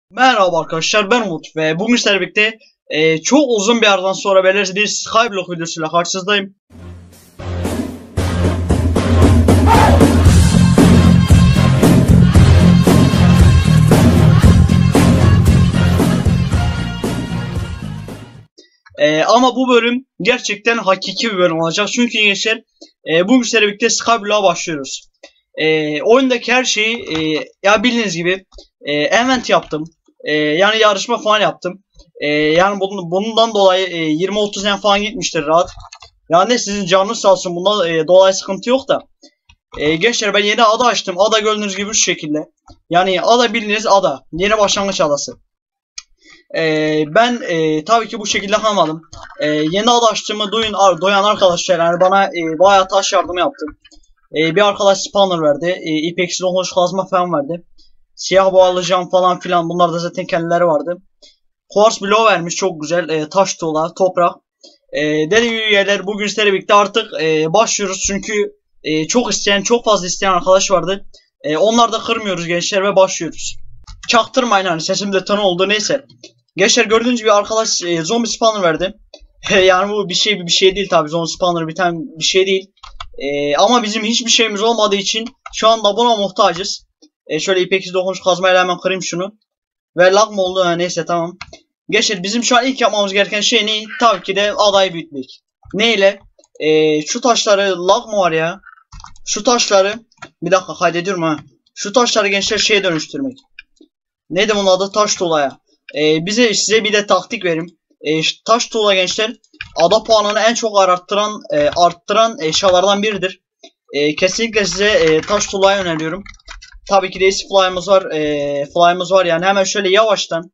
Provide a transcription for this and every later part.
Merhaba arkadaşlar, ben Umut ve bugün sizlerle birlikte çok uzun bir aradan sonra belirsiz bir Skyblock videosuyla karşınızdayım. Ama bu bölüm gerçekten hakiki bir bölüm olacak çünkü gençler bugün sizlerle birlikte Skyblock'a başlıyoruz. Oyundaki her şeyi ya bildiğiniz gibi event yaptım. Yani yarışma falan yaptım. Yani bundan dolayı 20-30 en falan gitmiştir rahat. Yani sizin canınız sağ olsun, bundan dolayı sıkıntı yok da. Gençler, ben yeni ada açtım. Ada gördüğünüz gibi şu şekilde. Yani ada bildiğiniz ada. Yeni başlangıç adası. Ben tabii ki bu şekilde kalmadım. Yeni ada açtığımı duyan arkadaşlar yani bana bayağı taş yardım yaptı. Bir arkadaş spawner verdi. İpeksi dokunuş kazma falan verdi. Siyah boğalı cam falan filan, bunlar da zaten kendileri vardı. Quartz bloğu vermiş, çok güzel. Taş tuğla, toprak. Dediğim gibi üyeler, bugün sizlerle birlikte artık başlıyoruz çünkü çok fazla isteyen arkadaş vardı. Onları da kırmıyoruz gençler ve başlıyoruz. Çaktırmayın, hani sesim de tonu oldu, neyse. Gençler, gördüğünüz gibi arkadaş zombi spawner verdi. Yani bu bir şey değil tabii, zombi spawner bir şey değil. Ama bizim hiçbir şeyimiz olmadığı için şu anda buna muhtacız. Şöyle ipeksiz dokunuş kazmayla hemen kırayım şunu. Ve lag mı oldu? Neyse, tamam. Gençler, bizim şu an ilk yapmamız gereken şey ne? Tabii ki de adayı büyütmek. Neyle? Şu taşları, lag mı var ya? Şu taşları, bir dakika kaydediyorum ha. Şu taşları gençler şeye dönüştürmek. Neydi bunun adı? Taş tuğlaya. Size bir de taktik vereyim. Taş tuğla gençler, ada puanını en çok arttıran eşyalardan biridir. Kesinlikle size taş tuğlayı öneriyorum. Tabii ki de fly'ımız var yani hemen şöyle yavaştan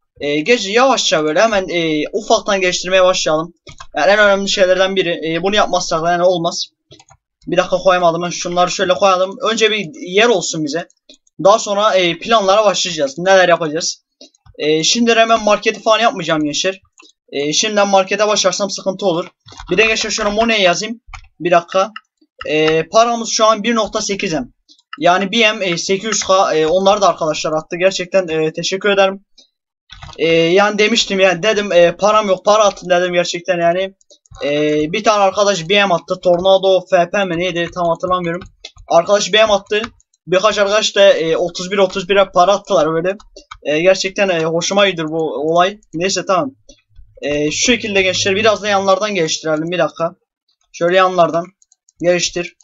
yavaşça böyle hemen ufaktan geliştirmeye başlayalım. Yani en önemli şeylerden biri. Bunu yapmazsak yani olmaz. Bir dakika, koyamadım. Şunları şöyle koyalım. Önce bir yer olsun bize. Daha sonra planlara başlayacağız. Neler yapacağız? Şimdi hemen marketi falan yapmayacağım gençler. Şimdiden markete başlarsam sıkıntı olur. Bir de gençler şöyle money yazayım. Bir dakika. Paramız şu an 1.8M. Yani BM 800K. Onlar da arkadaşlar attı. Gerçekten teşekkür ederim. Yani demiştim yani, dedim param yok, para attın dedim gerçekten yani. Bir tane arkadaş BM attı. Tornado FP mi neydi tam hatırlamıyorum. Arkadaş BM attı. Birkaç arkadaş da 31'e para attılar böyle. Gerçekten hoşuma gidiyor bu olay. Neyse, tamam. Şu şekilde gençler, biraz da yanlardan geliştirelim. Bir dakika. Şöyle yanlardan geliştir.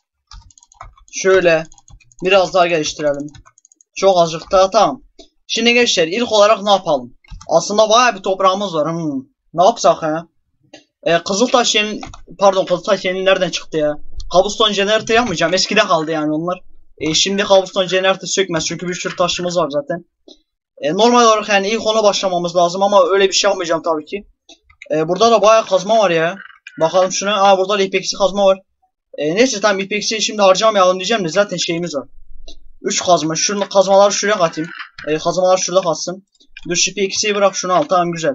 Şöyle biraz daha geliştirelim. Çok azıcık daha, tamam. Şimdi gençler, ilk olarak ne yapalım? Aslında bayağı bir toprağımız var. Ne yapsak ya? Kızıltaş yeni nereden çıktı ya? Cobblestone generator yapmayacağım. Eskide kaldı yani onlar. Şimdi cobblestone generator sökmez çünkü bir sürü taşımız var zaten. Normal olarak yani ilk ona başlamamız lazım ama öyle bir şey yapmayacağım tabii ki. Burada da bayağı kazma var ya. Bakalım şuna. Burada da ipeksi kazma var. Neyse, tamam, ipeksi şimdi harcamayalım diyeceğim de zaten şeyimiz var. 3 kazma. Şunu kazmaları şuraya katayım. Kazmalar şurada kalsın. Dur, şu ipeksiyi bırak, şunu al, tamam, güzel.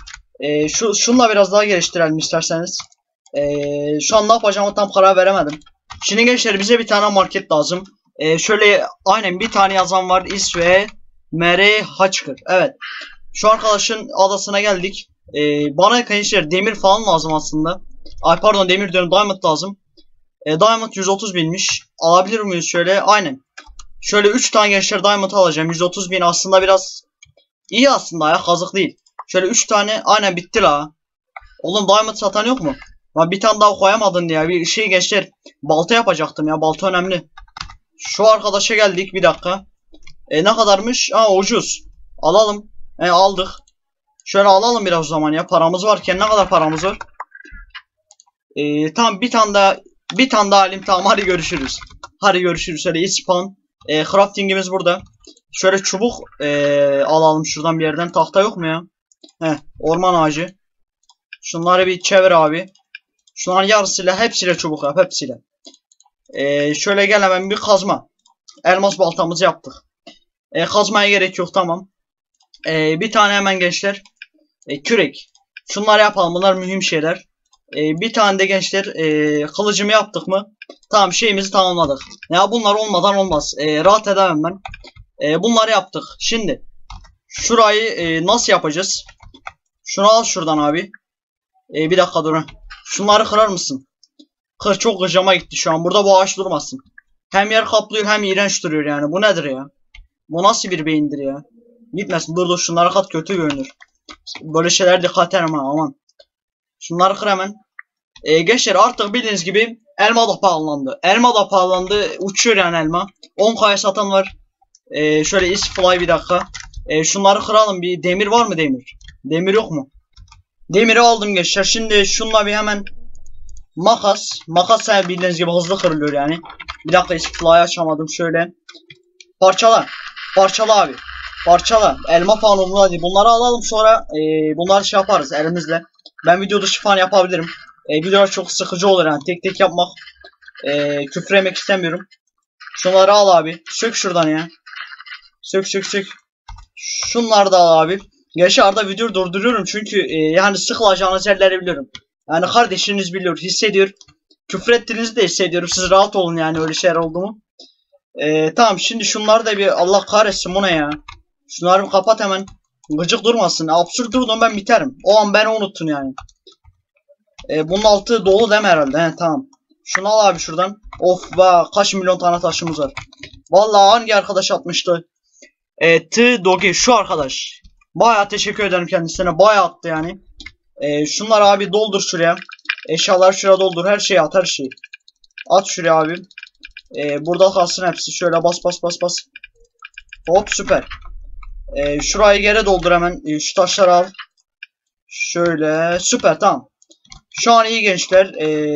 Şunla biraz daha geliştirelim isterseniz. Şu an ne yapacağımı tam karar veremedim. Şimdi gençler, bize bir tane market lazım. Şöyle aynen bir tane yazan var. İsve Mere Haçkır. Evet. Şu arkadaşın adasına geldik. Bana gençler demir falan lazım aslında. Ay pardon, demir diyorum, diamond lazım. Diamond 130 binmiş. Alabilir miyiz şöyle? Aynen. Şöyle 3 tane gençler diamond alacağım. 130 bin aslında biraz iyi aslında ya, kazık değil. Şöyle 3 tane, aynen bitti la. Oğlum, diamond satan yok mu? Lan bir tane daha koyamadın ya. Bir şey gençler, balta yapacaktım ya, balta önemli. Şu arkadaşa geldik, bir dakika. Ne kadarmış? Ucuz. Alalım. Aldık. Şöyle alalım biraz o zaman ya, paramız varken. Ne kadar paramız var? Tamam, bir tane daha alayım, tamam, hadi görüşürüz. Hadi görüşürüz. Şöyle ispan. Craftingimiz burada. Şöyle çubuk alalım şuradan bir yerden. Tahta yok mu ya? Orman ağacı. Şunları bir çevir abi. Şunların yarısıyla, hepsiyle çubuk yap, hepsiyle. Şöyle gel, hemen bir kazma. Elmas baltamızı yaptık. Kazmaya gerek yok, tamam. Bir tane hemen gençler. Kürek. Şunları yapalım, bunlar mühim şeyler. Bir tane de gençler kılıcımı yaptık mı? Tamam, şeyimizi tamamladık. Ya bunlar olmadan olmaz. Rahat edemem ben. Bunları yaptık. Şimdi Şurayı nasıl yapacağız? Şunu al şuradan abi. Bir dakika dur. Şunları kırar mısın? Kır, çok gıcama gitti şu an. Burada bu ağaç durmasın. Hem yer kaplıyor hem iğrenç duruyor yani. Bu nedir ya? Bu nasıl bir beyindir ya? Gitmesin. Dur şunları kat, kötü görünür. Böyle şeyler dikkat edin ha, aman. Şunları kır hemen. Gençler artık bildiğiniz gibi elma da pahalandı. Elma da pahalandı. Uçuyor yani elma. 10K'ya satan var. Şöyle isfly bir dakika. Şunları kıralım. Bir demir var mı demir? Demir yok mu? Demiri aldım gençler. Şimdi şunla bir hemen makas. Makas bildiğiniz gibi hızlı kırılıyor yani. Bir dakika, isfly'ı açamadım. Şöyle. Parçala. Parçala abi. Parçala. Elma falan umurumda değil. Bunları alalım sonra bunları şey yaparız elimizle. Ben video dışı falan yapabilirim. Videolar çok sıkıcı olur yani. Tek tek yapmak. Küfür yemek istemiyorum. Şunları al abi. Sök şuradan ya. Sök sök sök. Şunları da al abi. Gerçi arada videoyu durduruyorum çünkü yani sıkılacağınız yerleri biliyorum. Yani kardeşiniz biliyor, hissediyor. Küfür ettiğinizi de hissediyorum. Siz rahat olun yani öyle şeyler oldu mu. Tamam, şimdi şunları da bir, Allah kahretsin bu ne ya. Şunları bir kapat hemen. Gıcık durmasın. Absürt durdum ben biterim. O an beni unuttun yani. Bunun altı dolu deme herhalde. He, tamam. Şunu al abi şuradan. Of be, kaç milyon tane taşımız var. Vallahi hangi arkadaş atmıştı? T-Dogi şu arkadaş. Bayağı teşekkür ederim kendisine. Bayağı attı yani. Şunları abi doldur şuraya. Eşyalar şuraya doldur. Her şeyi at, her şeyi. At şuraya abi. Burada kalsın hepsi. Şöyle bas bas bas bas. Hop, süper. Şurayı geri doldur hemen. Şu taşları al. Şöyle süper, tamam. Şu an iyi gençler.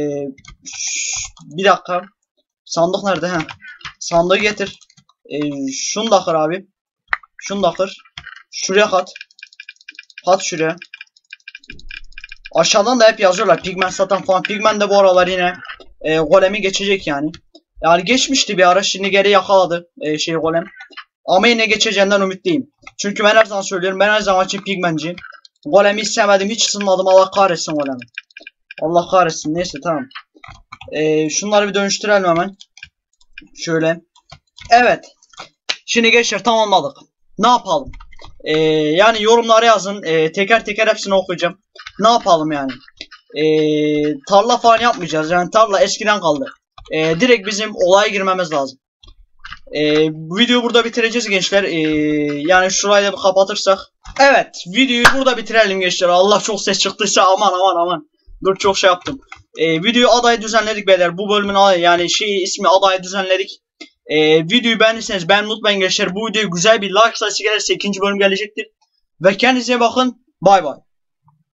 Bir dakika. Sandık nerede? He. Sandığı getir. Şunu da kır abi. Şunu da kır. Şuraya kat. Kat şuraya. Aşağıdan da hep yazıyorlar. Pigment satan falan. Pigment de bu aralar yine golemi geçecek yani. Yani geçmişti bir ara. Şimdi geri yakaladı golem. Ama yine geçeceğinden ümitliyim. Çünkü ben her zaman söylüyorum. Ben her zaman için pigmentciyim. Golemi istemedim. Hiç ısınmadım. Allah kahretsin golemi. Allah kahretsin. Neyse, tamam. Şunları bir dönüştürelim hemen. Şöyle. Evet. Şimdi gençler tamamladık. Ne yapalım? Yani yorumlara yazın. Teker teker hepsini okuyacağım. Ne yapalım yani? Tarla falan yapmayacağız. Yani tarla eskiden kaldı. Direkt bizim olaya girmemiz lazım. Bu videoyu burada bitireceğiz gençler. Yani şurayı da bir kapatırsak. Evet. Videoyu burada bitirelim gençler. Allah, çok ses çıktıysa aman aman aman. Dur, çok şey yaptım. Videoyu aday düzenledik beyler. Bu bölümün aday, yani ismi aday düzenledik. Videoyu beğendiyseniz ben unutmayın gençler. Bu videoya güzel bir like sayısı gelirse ikinci bölüm gelecektir. Ve kendinize bakın. Bay bay.